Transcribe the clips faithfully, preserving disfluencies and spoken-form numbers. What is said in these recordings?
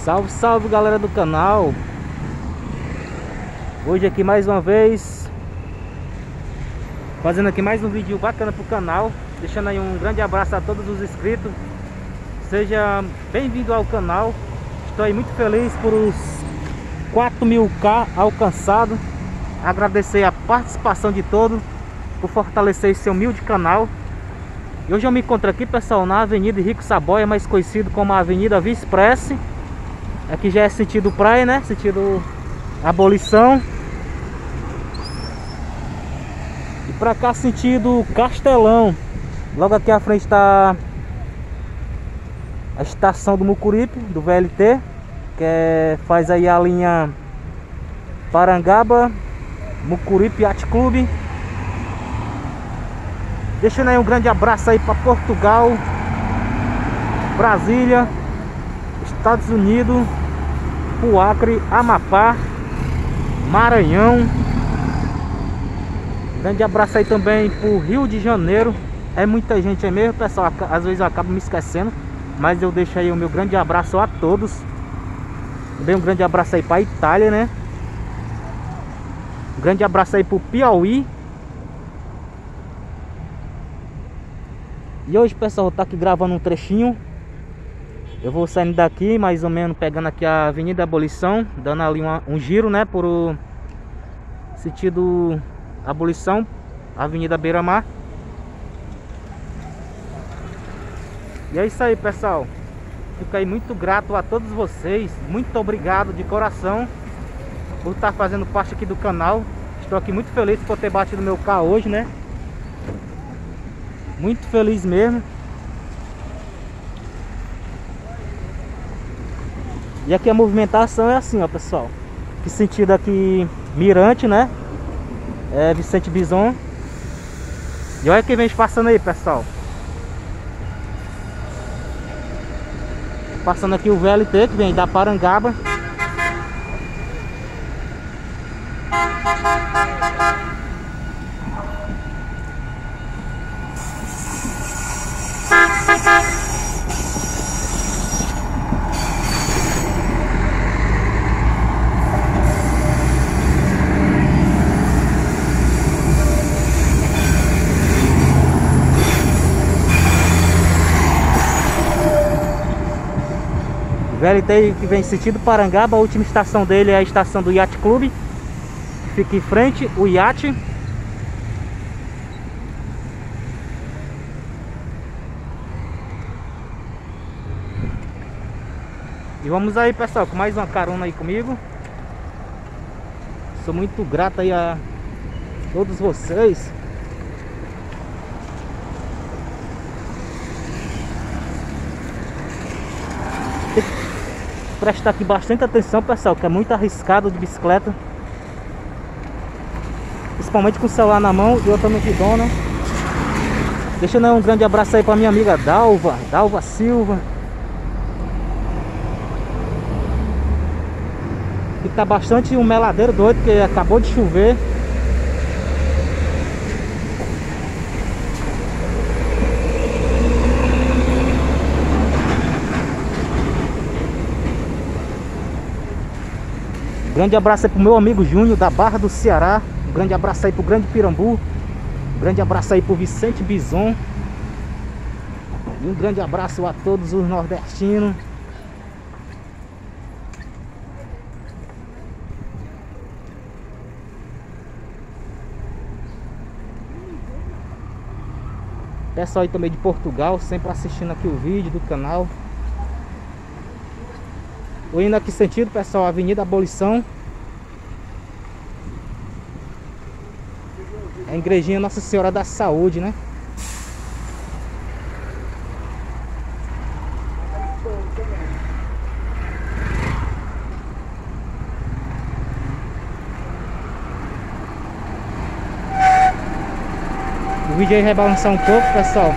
Salve, salve galera do canal. Hoje aqui mais uma vez fazendo aqui mais um vídeo bacana pro canal. Deixando aí um grande abraço a todos os inscritos. Seja bem-vindo ao canal. Estou aí muito feliz por os quatro mil K alcançado. Agradecer a participação de todos por fortalecer esse humilde canal. E hoje eu me encontro aqui, pessoal, na Avenida Henrique Saboia, mais conhecido como a Avenida Via Express. Aqui já é sentido praia, né? Sentido Abolição. E pra cá sentido Castelão. Logo aqui à frente está a estação do Mucuripe, do V L T, que é, faz aí a linha Parangaba, Mucuripe Yacht Club. Deixando aí um grande abraço aí para Portugal, Brasília, Estados Unidos, o Acre, Amapá, Maranhão. Grande abraço aí também pro Rio de Janeiro. É muita gente aí mesmo, pessoal. Às vezes eu acabo me esquecendo, mas eu deixo aí o meu grande abraço a todos. Também um grande abraço aí pra Itália, né? Um grande abraço aí pro Piauí. E hoje, pessoal, eu tô aqui gravando um trechinho. Eu vou saindo daqui, mais ou menos, pegando aqui a Avenida Abolição, dando ali uma, um giro, né, por o sentido Abolição, Avenida Beira-Mar. E é isso aí, pessoal. Fico aí muito grato a todos vocês. Muito obrigado de coração por estar fazendo parte aqui do canal. Estou aqui muito feliz por ter batido meu carro hoje, né? Muito feliz mesmo. E aqui a movimentação é assim, ó, pessoal. Que sentido aqui Mirante, né? É Vicente Bison. E olha quem vem passando aí, pessoal. Passando aqui o V L T, que vem da Parangaba. O V L T que vem sentido Parangaba. A última estação dele é a estação do Yacht Club, que fica em frente o iate. E vamos aí, pessoal, com mais uma carona aí comigo. Sou muito grato aí a todos vocês. Prestar aqui bastante atenção, pessoal, que é muito arriscado de bicicleta, principalmente com o celular na mão e outra no guidão, né? Deixando um grande abraço aí pra minha amiga Dalva, Dalva Silva, que tá bastante um meladeiro doido, porque acabou de chover. Grande abraço aí pro meu amigo Júnior da Barra do Ceará. Um grande abraço aí pro Grande Pirambu. Um grande abraço aí pro Vicente Bison. E um grande abraço a todos os nordestinos. Pessoal aí também de Portugal, sempre assistindo aqui o vídeo do canal. Tô indo aqui sentido, pessoal, Avenida Abolição. É a igrejinha Nossa Senhora da Saúde, né? O vídeo aí vai balançar um pouco, pessoal.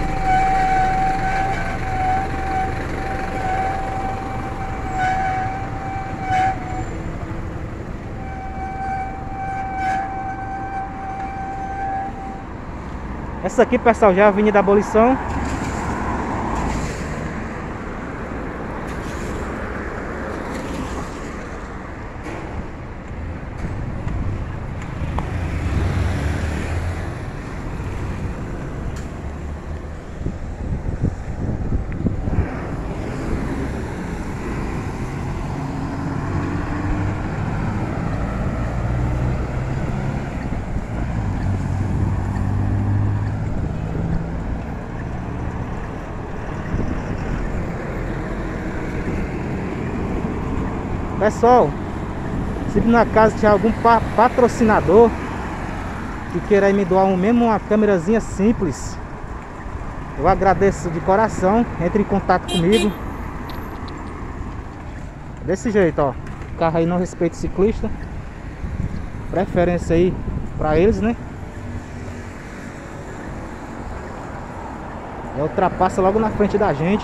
Essa aqui, pessoal, já é a Avenida Abolição. Pessoal, se por acaso tiver algum pa patrocinador que queira aí me doar um, mesmo uma câmerazinha simples, eu agradeço de coração. Entre em contato comigo. Desse jeito, ó. O carro aí não respeita o ciclista. Preferência aí pra eles, né? E ultrapassa logo na frente da gente.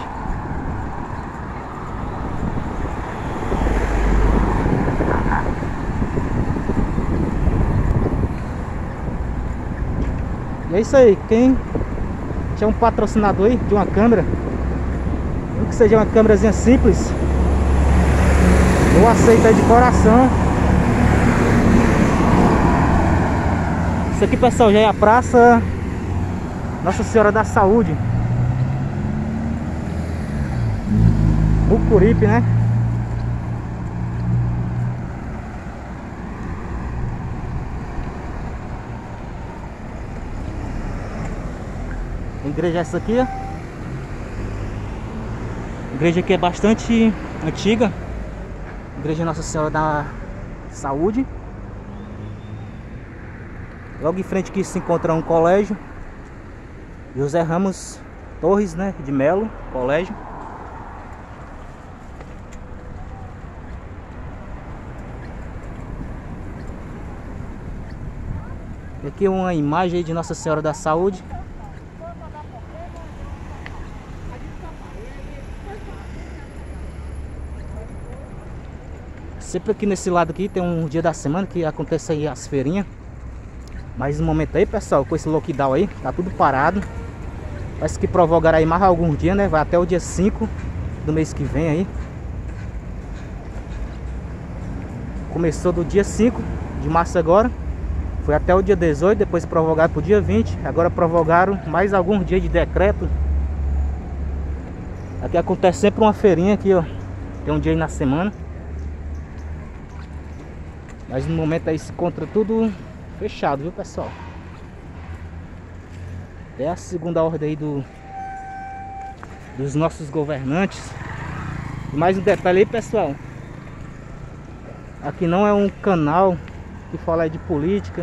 E é isso aí. Quem tinha um patrocinador aí de uma câmera, que seja uma câmerazinha simples, eu aceito aí de coração. Isso aqui, pessoal, já é a Praça Nossa Senhora da Saúde, Mucuripe, né? A igreja é essa aqui, ó. A igreja aqui é bastante antiga. Igreja Nossa Senhora da Saúde. Logo em frente aqui se encontra um colégio, José Ramos Torres, né, de Melo, colégio. E aqui uma imagem aí de Nossa Senhora da Saúde. Sempre aqui nesse lado aqui tem um dia da semana que acontece aí as feirinhas. Mas no momento aí, pessoal, com esse lockdown aí, tá tudo parado. Parece que prorrogará aí mais alguns dias, né? Vai até o dia cinco do mês que vem aí. Começou do dia cinco de março agora. Foi até o dia dezoito, depois prorrogaram pro dia vinte. Agora prorrogaram mais alguns dias de decreto. Aqui acontece sempre uma feirinha aqui, ó. Tem um dia aí na semana. Mas no momento aí se encontra tudo fechado, viu, pessoal? É a segunda ordem aí do, dos nossos governantes. E mais um detalhe aí, pessoal. Aqui não é um canal que fala aí de política.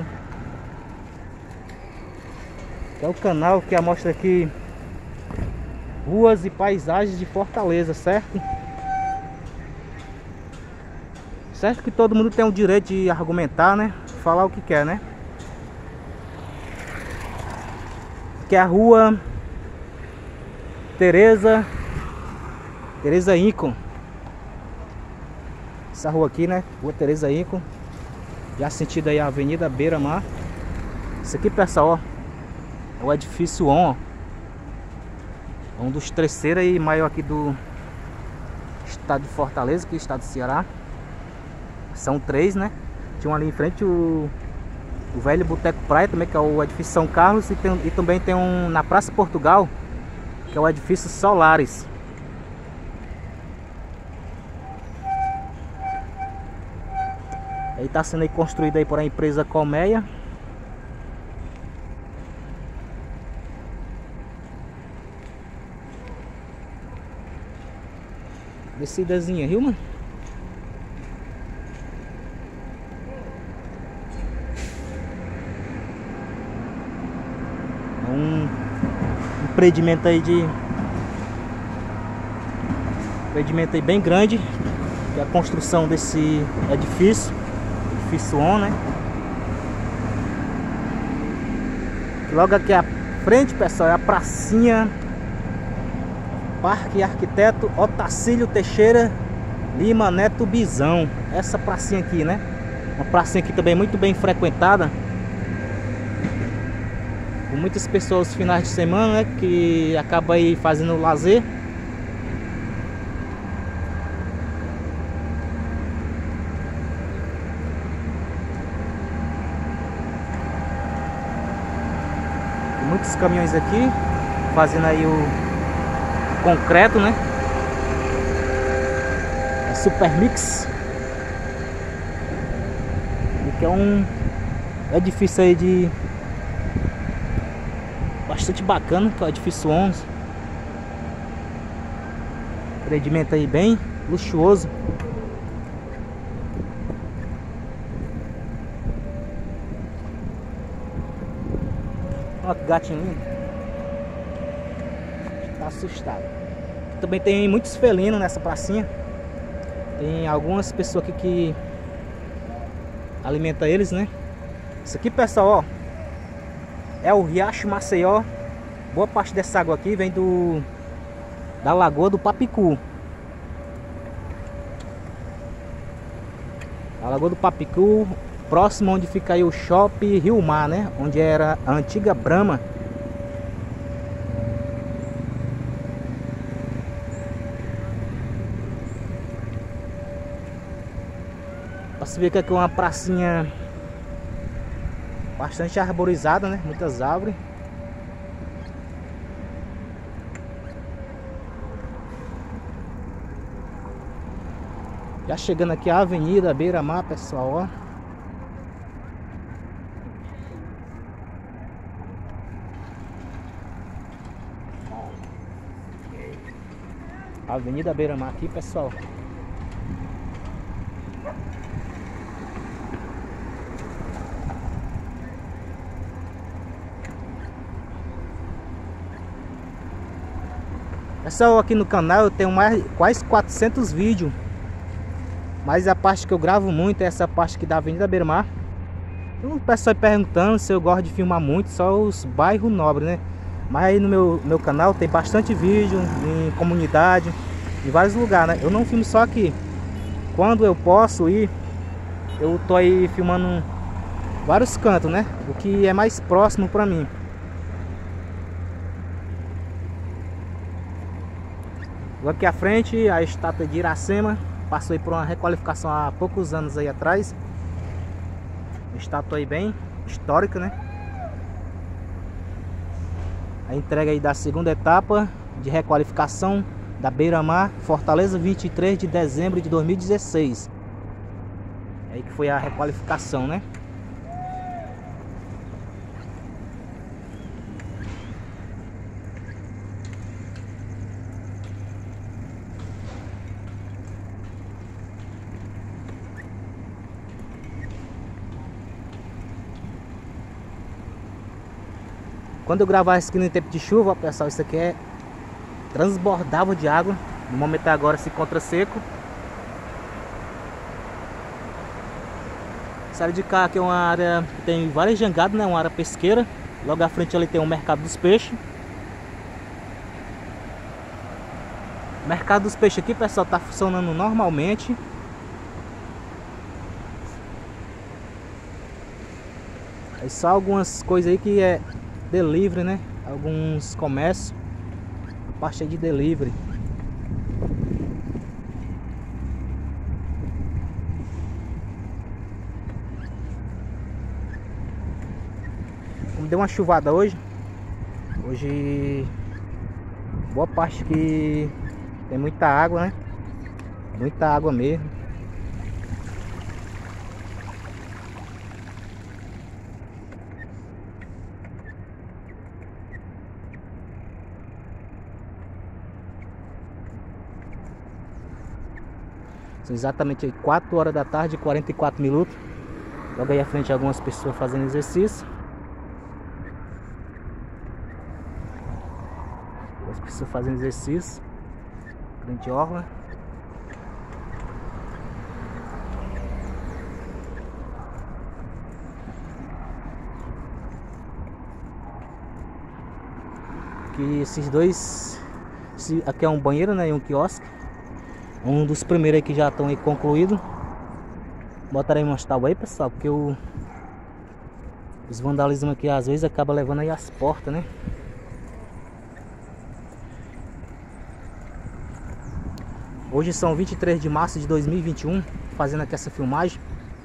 É o canal que mostra aqui ruas e paisagens de Fortaleza, certo? Certo que todo mundo tem o direito de argumentar, né? Falar o que quer, né? Que é a rua Tereza Tereza Incon. Essa rua aqui, né? Rua Tereza Incon. Já sentido aí a Avenida Beira Mar. Isso aqui, pessoal, ó, é o edifício On, ó. É um dos terceiros e maior aqui do estado de Fortaleza, que é o estado do Ceará. São três, né? Tinha um ali em frente, o, o velho Boteco Praia, também, que é o edifício São Carlos. E, tem, e também tem um na Praça Portugal, que é o edifício Solares. Aí tá sendo aí construído aí por a empresa Colmeia. Descidazinha, viu, mano? Um empreendimento aí de empreendimento aí bem grande, que é a construção desse edifício, edifício On, né? Logo aqui à frente, pessoal, é a pracinha Parque Arquiteto Otacílio Teixeira Lima Neto Bizão. Essa pracinha aqui, né? Uma pracinha aqui também muito bem frequentada por muitas pessoas nos finais de semana, né? Que acaba aí fazendo lazer. Tem muitos caminhões aqui fazendo aí o concreto, né? É Super Mix. Que é um edifício aí de bastante bacana, que é o edifício onze. Empreendimento aí bem luxuoso. Olha que gatinho lindo. Tá assustado. Também tem muitos felinos nessa pracinha. Tem algumas pessoas aqui que alimenta eles, né? Isso aqui, pessoal, ó, é o Riacho Maceió. Boa parte dessa água aqui vem do da Lagoa do Papicu. A Lagoa do Papicu, próximo onde fica aí o Shopping Rio Mar, né? Onde era a antiga Brahma. Posso ver que aqui é uma pracinha bastante arborizada, né? Muitas árvores. Já chegando aqui a Avenida Beira-Mar, pessoal, ó. Avenida Beira-Mar aqui, pessoal. Pessoal, aqui no canal eu tenho mais quase quatrocentos vídeos. Mas a parte que eu gravo muito é essa parte aqui da Avenida Beira-Mar. O pessoal perguntando se eu gosto de filmar muito, só os bairros nobres, né? Mas aí no meu, meu canal tem bastante vídeo em comunidade, em vários lugares, né? Eu não filmo só aqui. Quando eu posso ir, eu tô aí filmando vários cantos, né? O que é mais próximo pra mim. Aqui à frente, a estátua de Iracema. Passou aí por uma requalificação há poucos anos aí atrás. Estátua aí bem histórica, né? A entrega aí da segunda etapa de requalificação da Beira-Mar, Fortaleza, vinte e três de dezembro de dois mil e dezesseis. Aí que foi a requalificação, né? Quando eu gravava isso aqui no tempo de chuva, pessoal, isso aqui é transbordava de água. No momento agora se encontra seco. Essa área de cá aqui é uma área que tem várias jangadas, né? Uma área pesqueira. Logo à frente ali tem o mercado dos peixes. O mercado dos peixes aqui, pessoal, tá funcionando normalmente. É só algumas coisas aí que é delivery, né? Alguns comércios, a parte de delivery. Como deu uma chuvada hoje, hoje boa parte que tem muita água, né? Muita água mesmo. São exatamente quatro horas da tarde e quarenta e quatro minutos. Logo aí à frente algumas pessoas fazendo exercício. As pessoas fazendo exercício. Grande orla. Aqui esses dois. Esse aqui é um banheiro, né? E um quiosque. Um dos primeiros aí que já estão aí concluídos. Botarei umas tábuas aí, pessoal, porque o, os vandalismos aqui às vezes acaba levando aí as portas, né? Hoje são vinte e três de março de dois mil e vinte e um, fazendo aqui essa filmagem.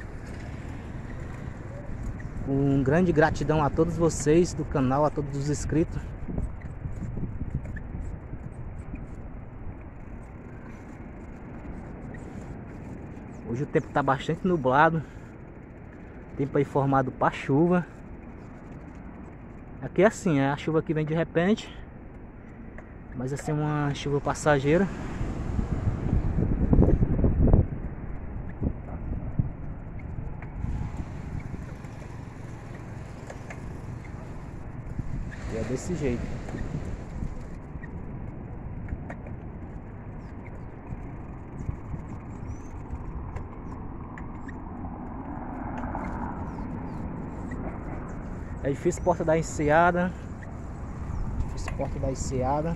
Com grande gratidão a todos vocês do canal, a todos os inscritos. Hoje o tempo está bastante nublado. Tempo aí formado para chuva. Aqui é assim, a chuva que vem de repente. Mas assim, uma chuva passageira. Edifício Porta da Enseada. Edifício Porta da Enseada.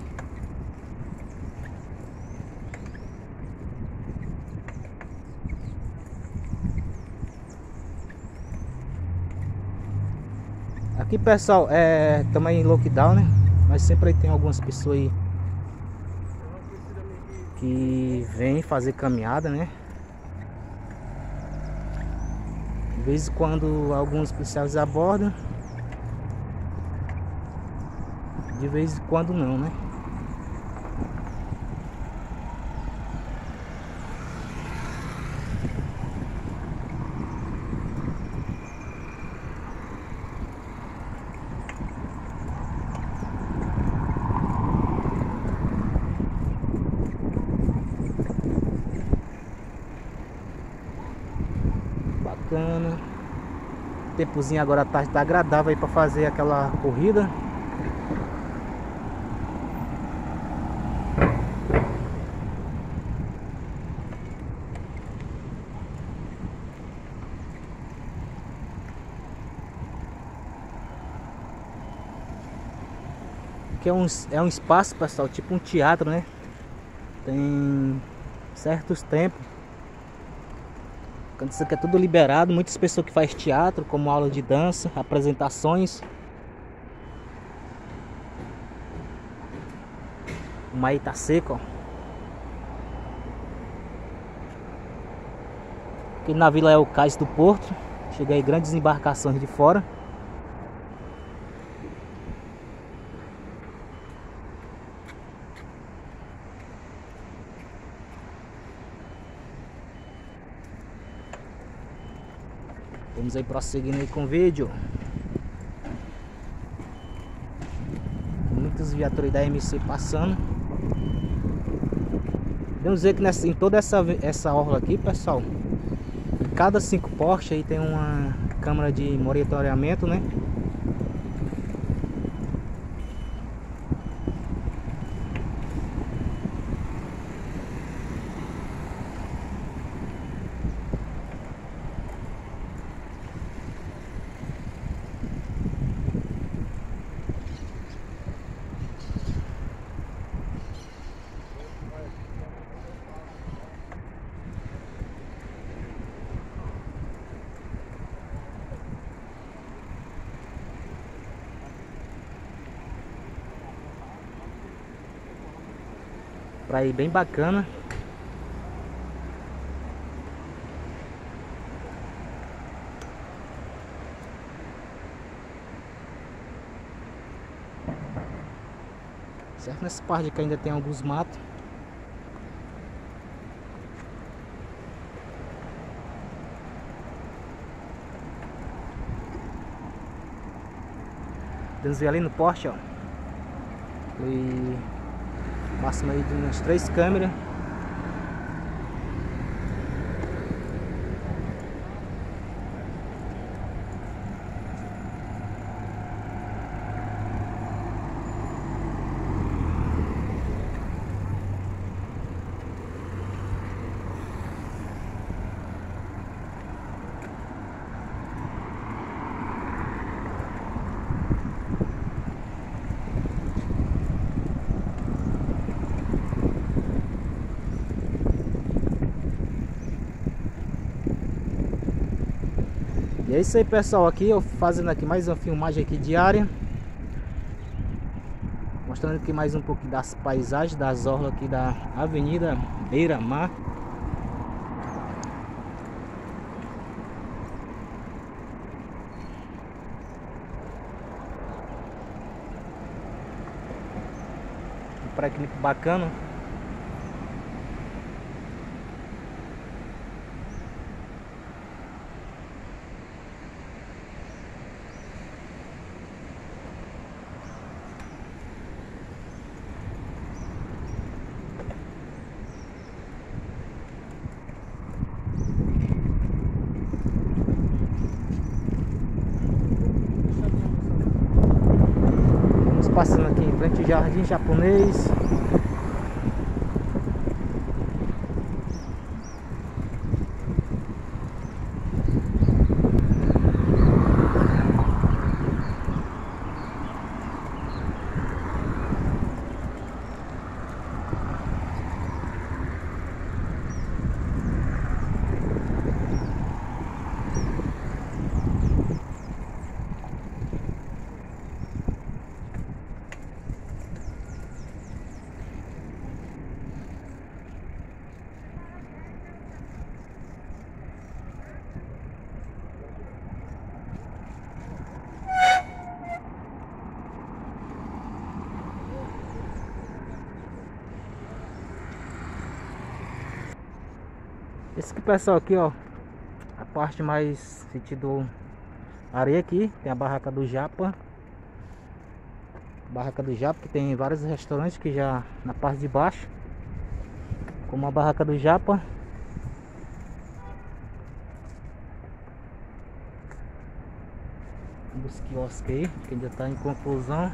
Aqui, pessoal, é também em lockdown, né? Mas sempre aí tem algumas pessoas aí que vêm fazer caminhada, né? De vez em quando alguns policiais abordam, de vez em quando não, né? Bacana. O tempozinho agora tá, tá agradável aí para fazer aquela corrida. Que é um, é um espaço, pessoal, tipo um teatro, né? Tem certos tempos quando isso aqui é tudo liberado, muitas pessoas que fazem teatro, como aula de dança, apresentações. O mar tá seco, ó. Aqui na vila é o cais do porto. Chega aí grandes embarcações de fora. Vamos aí prosseguindo aí com o vídeo. Muitas viaturas da M C passando. Vamos dizer que nessa, em toda essa, essa orla aqui, pessoal, em cada cinco postes aí tem uma câmera de monitoramento, né? Praia bem bacana. Certo, nessa parte aqui ainda tem alguns matos. Vamos ver ali no poste, ó. E máximo aí de umas três câmeras. E é isso aí, pessoal, aqui eu fazendo aqui mais uma filmagem aqui diária, mostrando aqui mais um pouco das paisagens das orlas aqui da Avenida Beira-Mar. Um praia muito bacana. Passando aqui em frente ao Jardim Japonês. Esse aqui, pessoal, aqui, ó, a parte mais sentido areia aqui, tem a barraca do Japa. Barraca do Japa, que tem vários restaurantes que já na parte de baixo, como a barraca do Japa. Dos quiosques aí, que ainda está em conclusão.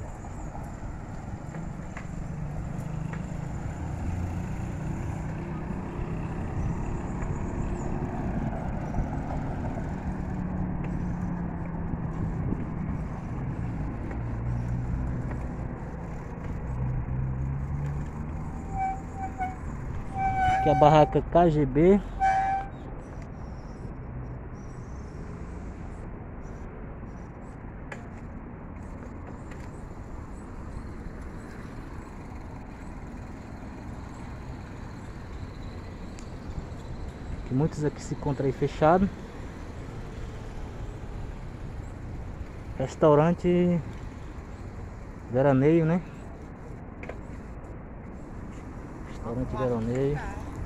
Aqui a barraca K G B. Que muitos aqui se encontram aí fechado. Restaurante Veraneio, né? Restaurante Veraneio.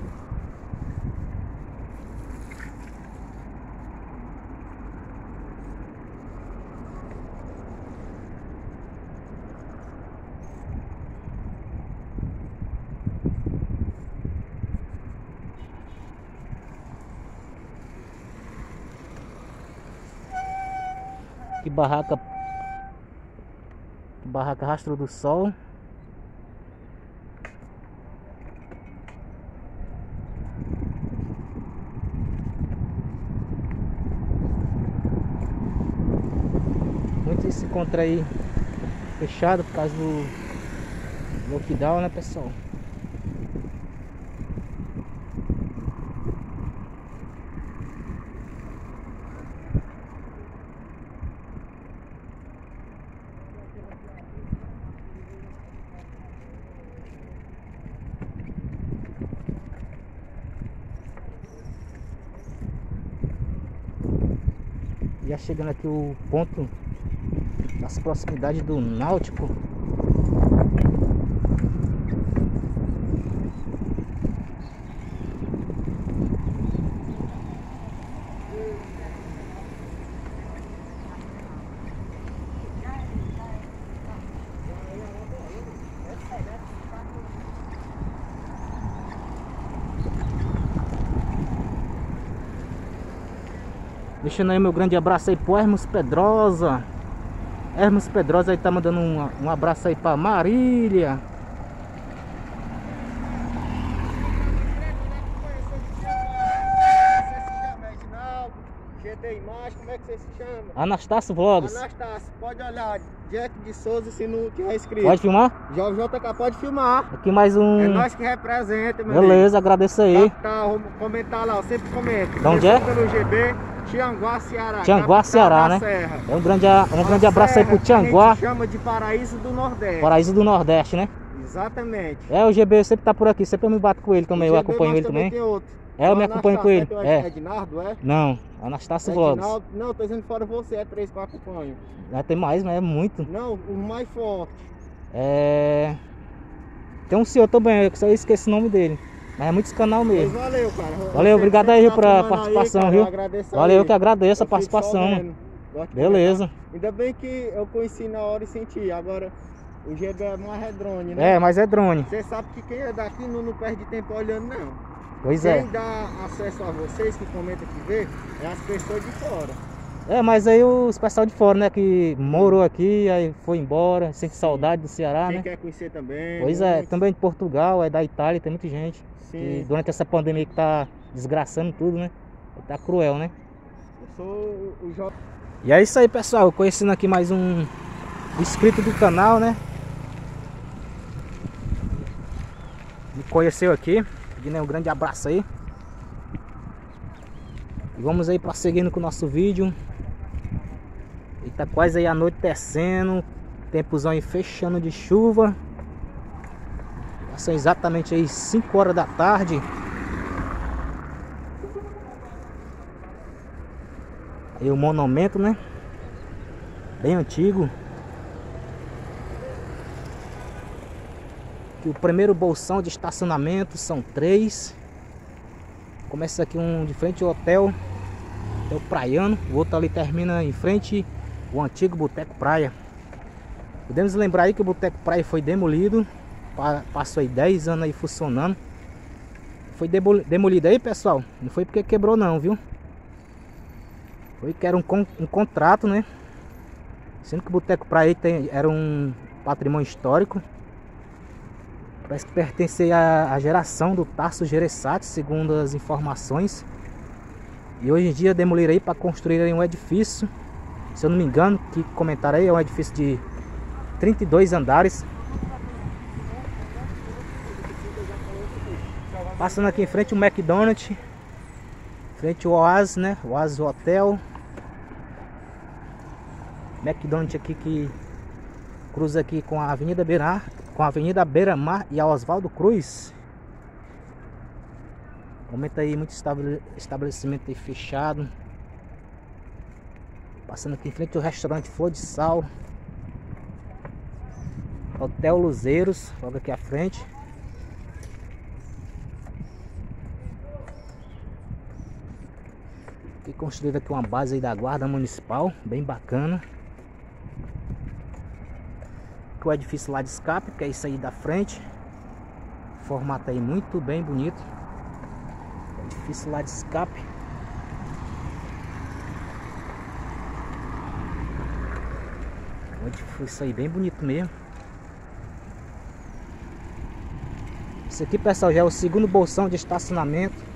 Que barraca, barraca Rastro do Sol. Muitos se encontram aí fechado por causa do lockdown, né, pessoal? Já chegando aqui o ponto das proximidades do Náutico. Deixando aí meu grande abraço aí pro Hermos Pedrosa. Hermos Pedrosa aí tá mandando um, um abraço aí pra Marília. G D Imagem, como é que você se chama? Anastácio Vlogs. Anastácio, pode olhar. Jack de Souza, se não tiver inscrito. Pode filmar? J J K pode filmar. Aqui mais um. É nós que representa, meu Beleza, amigo. agradeço aí. Tá, tá, vou comentar lá, eu sempre comento. De onde é? Pelo G B, Tianguá, Ceará. Tianguá, Ceará, né? Serra. É um grande, um grande abraço aí pro Serra, que a Tianguá. gente chama de Paraíso do Nordeste. Paraíso do Nordeste, né? Exatamente. É, o G B sempre tá por aqui, sempre eu me bato com ele também, O eu G B acompanho nós ele também. Tem outro. É, eu me acompanho com ele. É. É. Ednardo, é? Não, Anastácio Vlogs. Edinaldo, não, tô dizendo fora você, é três que eu acompanho. Já tem mais, mas é muito. Não, o mais forte. É. Tem um senhor também, eu só esqueci o nome dele. Mas é muitos canal Pois mesmo. valeu, cara. Valeu, Você obrigado sempre aí, tá pra filmando participação, aí, cara, viu? eu agradeço Valeu, eu aí. que agradeço a Eu fico só participação. vendo. Gosto de Beleza. comentar. Ainda bem que eu conheci na hora e senti. Agora o G B é mais é drone, né? É, mas é drone. Você sabe que quem é daqui não, não perde tempo olhando, não. Pois Quem é. dá acesso a vocês que comentam que vê é as pessoas de fora. É, mas aí os pessoal de fora, né, que morou aqui, aí foi embora, sente saudade do Ceará, Quem né? quer conhecer também. Pois é, muito. também de Portugal, é da Itália, tem muita gente. Sim. E durante essa pandemia que tá desgraçando tudo, né? Tá cruel, né? Eu sou o J. E é isso aí, pessoal, conhecendo aqui mais um inscrito do canal, né? Me conheceu aqui, pedindo um grande abraço aí. E vamos aí prosseguindo com o nosso vídeo. E tá quase aí anoitecendo, tempozão aí fechando de chuva. São exatamente aí cinco horas da tarde. Aí o monumento, né? Bem antigo. Que o primeiro bolsão de estacionamento são três. Começa aqui um de frente ao hotel, hotel praiano. O outro ali termina em frente o antigo Boteco Praia. Podemos lembrar aí que o Boteco Praia foi demolido. Passou aí dez anos aí funcionando. Foi demolido aí, pessoal. Não foi porque quebrou não, viu? Foi que era um, um contrato, né? Sendo que o Boteco Praia tem, era um patrimônio histórico. Parece que pertence à, à geração do Tasso Gereissati, segundo as informações. E hoje em dia demoliram aí para construir aí um edifício. Se eu não me engano, que comentaram aí, é um edifício de trinta e dois andares. Passando aqui em frente o McDonald's. Frente o Oasis, né? O Oasis Hotel. McDonald's aqui que cruza aqui com a Avenida Beira, com a Avenida Beira-Mar e a Oswaldo Cruz. Momento aí muito estabelecimento aí fechado. Passando aqui em frente o restaurante Flor de Sal. Hotel Luzeiros, logo aqui à frente. Aqui construída aqui uma base aí da Guarda Municipal, bem bacana. Aqui o edifício lá de escape, que é isso aí da frente. Formato aí muito bem bonito. Edifício lá de escape. Um edifício aí bem bonito mesmo. Esse aqui, pessoal, já é o segundo bolsão de estacionamento.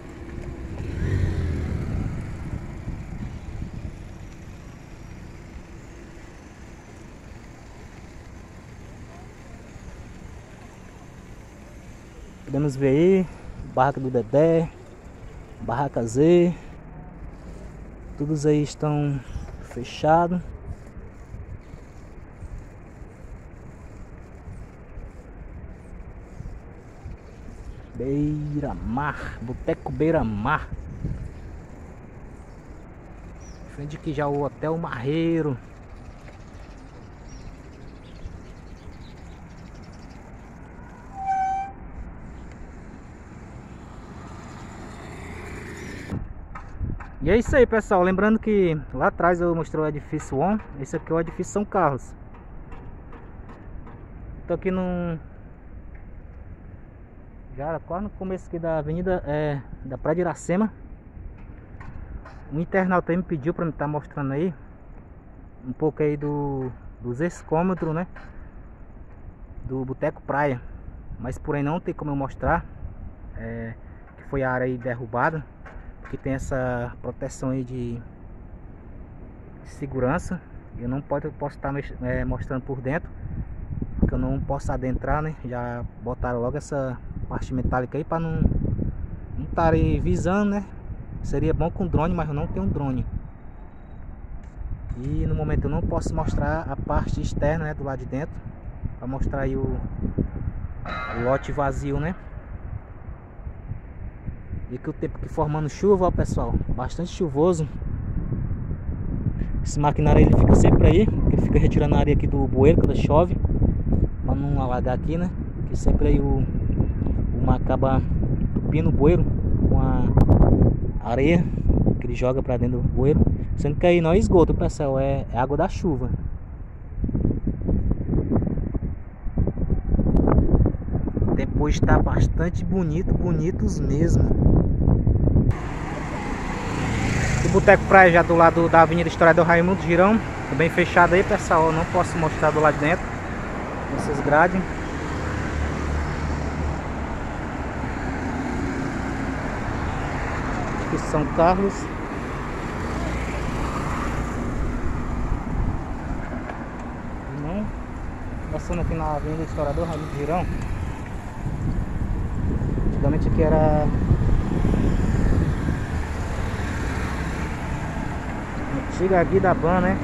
Podemos ver aí, barraca do Dedé, barraca Z, todos aí estão fechados. Beira-Mar, Boteco Beira-Mar. Frente aqui já o Hotel Marreiro. E é isso aí, pessoal, lembrando que lá atrás eu mostrei o edifício On. Esse aqui é o edifício São Carlos. Tô aqui no... já quase no começo aqui da avenida é, da Praia de Iracema. O internauta aí me pediu para me estar mostrando aí um pouco aí do, dos escômetros, né, do Boteco Praia. Mas porém não tem como eu mostrar, é, que foi a área aí derrubada, que tem essa proteção aí de, de segurança. Eu não pode, eu posso estar é, mostrando por dentro, porque eu não posso adentrar, né? Já botaram logo essa parte metálica aí para não não estarem visando, né? Seria bom com drone, mas eu não tenho um drone. E no momento eu não posso mostrar a parte externa, né, do lado de dentro, para mostrar aí o, o lote vazio, né? E que o tempo que formando chuva, ó, pessoal, bastante chuvoso. Esse maquinário ele fica sempre aí, ele fica retirando a areia aqui do bueiro quando chove, para não alagar aqui, né? Que sempre aí o, o mar acaba entupindo o bueiro com a areia que ele joga para dentro do bueiro, sendo que aí não é esgoto, pessoal, é, é água da chuva. Depois está bastante bonito, bonitos mesmo. O Boteco Praia já do lado da Avenida Historiador Raimundo Girão, tá bem fechado aí, pessoal. Eu não posso mostrar do lado de dentro, essas grades. Aqui São Carlos. Não, passando aqui na Avenida Historiador Raimundo Girão. Antigamente aqui era antiga Guidaban, né?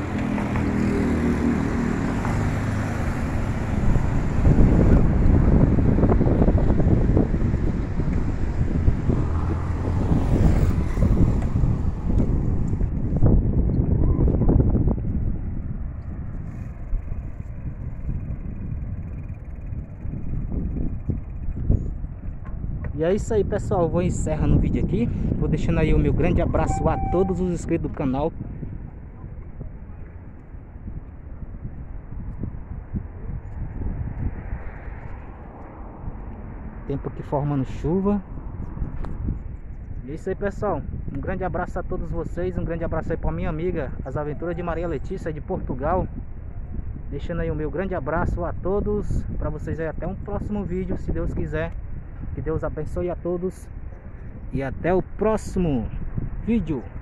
E é isso aí, pessoal, eu vou encerrando o vídeo aqui. Vou deixando aí o meu grande abraço a todos os inscritos do canal. Tempo aqui formando chuva. E é isso aí, pessoal, um grande abraço a todos vocês. Um grande abraço aí para minha amiga As Aventuras de Maria Letícia de Portugal. Deixando aí o meu grande abraço a todos, para vocês aí até um próximo vídeo, se Deus quiser. Que Deus abençoe a todos e até o próximo vídeo.